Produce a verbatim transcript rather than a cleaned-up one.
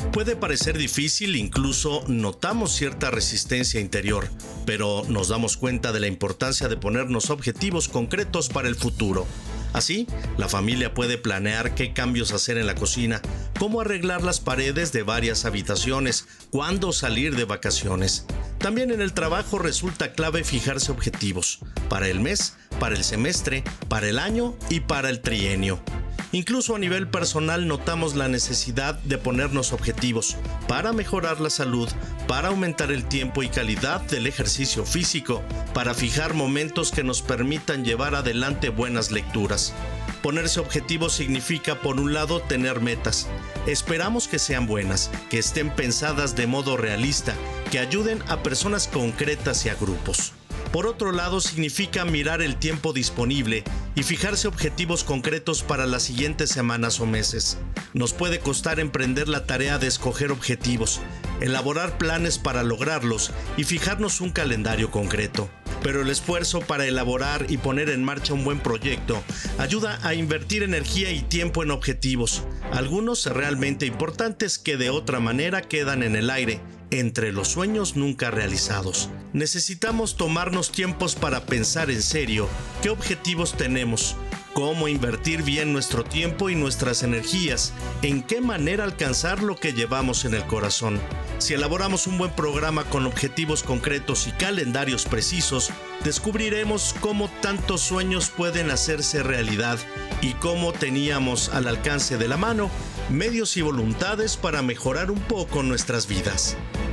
Puede parecer difícil, incluso notamos cierta resistencia interior, pero nos damos cuenta de la importancia de ponernos objetivos concretos para el futuro. Así, la familia puede planear qué cambios hacer en la cocina, cómo arreglar las paredes de varias habitaciones, cuándo salir de vacaciones. También en el trabajo resulta clave fijarse objetivos, para el mes, para el semestre, para el año y para el trienio. Incluso a nivel personal notamos la necesidad de ponernos objetivos para mejorar la salud, para aumentar el tiempo y calidad del ejercicio físico, para fijar momentos que nos permitan llevar adelante buenas lecturas. Ponerse objetivos significa, por un lado, tener metas. Esperamos que sean buenas, que estén pensadas de modo realista, que ayuden a personas concretas y a grupos. Por otro lado, significa mirar el tiempo disponible y fijarse objetivos concretos para las siguientes semanas o meses. Nos puede costar emprender la tarea de escoger objetivos, elaborar planes para lograrlos y fijarnos un calendario concreto. Pero el esfuerzo para elaborar y poner en marcha un buen proyecto ayuda a invertir energía y tiempo en objetivos, algunos realmente importantes que de otra manera quedan en el aire, entre los sueños nunca realizados. Necesitamos tomarnos tiempos para pensar en serio qué objetivos tenemos, cómo invertir bien nuestro tiempo y nuestras energías, en qué manera alcanzar lo que llevamos en el corazón. Si elaboramos un buen programa con objetivos concretos y calendarios precisos, descubriremos cómo tantos sueños pueden hacerse realidad y cómo teníamos al alcance de la mano medios y voluntades para mejorar un poco nuestras vidas.